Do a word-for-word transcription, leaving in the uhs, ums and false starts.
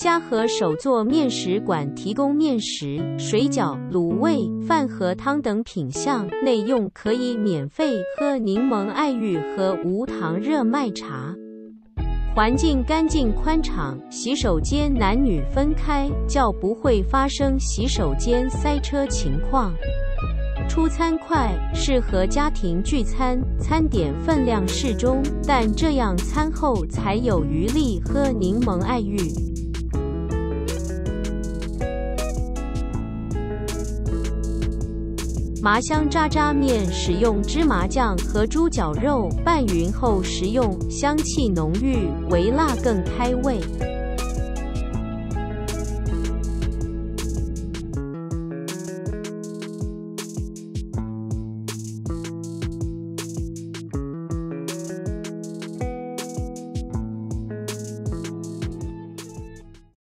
嘉禾首座面食馆提供面食、水饺、卤味、饭和汤等品项，内用可以免费喝柠檬爱玉和无糖热麦茶。环境干净宽敞，洗手间男女分开，较不会发生洗手间塞车情况。出餐快，适合家庭聚餐，餐点分量适中，但这样餐后才有余力喝柠檬爱玉。麻香渣渣面使用芝麻酱和猪脚肉拌匀后食用，香气浓郁，微辣更开胃。